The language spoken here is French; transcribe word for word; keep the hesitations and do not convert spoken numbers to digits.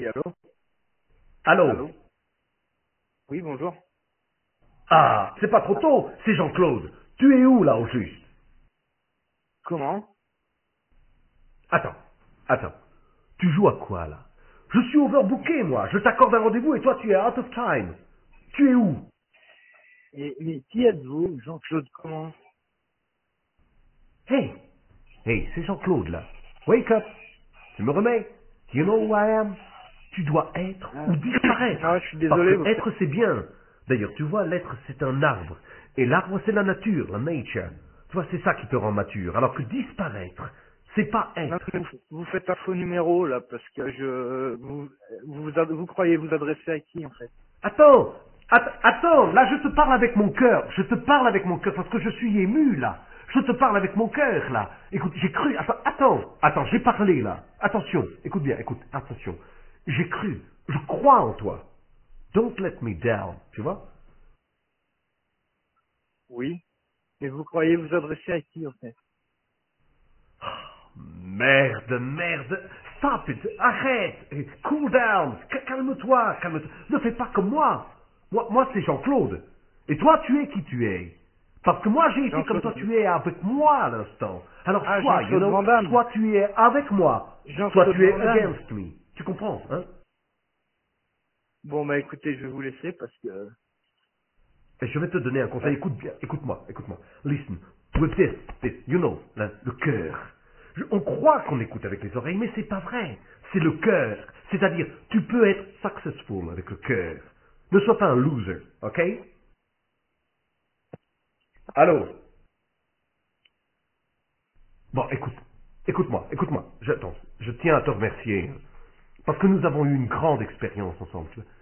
Oui, allô? Allô? Allô? Oui, bonjour. Ah, c'est pas trop tôt, c'est Jean-Claude. Tu es où là au juste? Comment? Attends, attends. Tu joues à quoi là? Je suis overbooké moi, je t'accorde un rendez-vous et toi tu es out of time. Tu es où? Et, mais qui êtes-vous? Jean-Claude comment? Hey, hey, c'est Jean-Claude là. Wake up. Tu me remets? You know who I am? Tu dois être Ah, ou disparaître. ah, je suis Parce désolé, que vous faites... être c'est bien. D'ailleurs, tu vois, l'être c'est un arbre. Et l'arbre c'est la nature, la nature. Tu vois, c'est ça qui te rend mature. Alors que disparaître, c'est pas Non, être. mais vous, vous faites un faux numéro, là, parce que je... Vous, vous, vous ad- vous croyez vous adresser à qui, en fait? Attends, att- attends, là je te parle avec mon cœur, je te parle avec mon cœur parce que je suis ému là. Je te parle avec mon cœur là. Écoute, j'ai cru, attends, attends, attends, j'ai parlé là. Attention, écoute bien, écoute, attention. J'ai cru, je crois en toi. Don't let me down, tu vois? Oui. Mais vous croyez vous adresser à qui, en fait? Merde, merde, stop it, arrête, cool down, Ca- calme-toi, calme-toi. Ne fais pas comme moi. Moi, moi c'est Jean-Claude. Et toi, tu es qui tu es. Parce que moi, j'ai été comme toi, Jean-Claude... tu es avec moi à l'instant. Alors, Ah, soit, you Jean-Claude know, Van Damme. soit tu es avec moi, soit Jean-Claude tu es Van Damme. against me. Tu comprends, hein? Bon, bah écoutez, je vais vous laisser, parce que... Et je vais te donner un conseil, Ouais. écoute bien, écoute-moi, écoute-moi. Listen, with this, this, you know, le, le cœur. Je- On croit qu'on écoute avec les oreilles, mais c'est pas vrai. C'est le cœur. C'est-à-dire, tu peux être successful avec le cœur. Ne sois pas un loser, ok? Allô? Bon, écoute, écoute-moi, écoute-moi. J'attends. Je tiens à te remercier. Parce que nous avons eu une grande expérience ensemble. tu vois.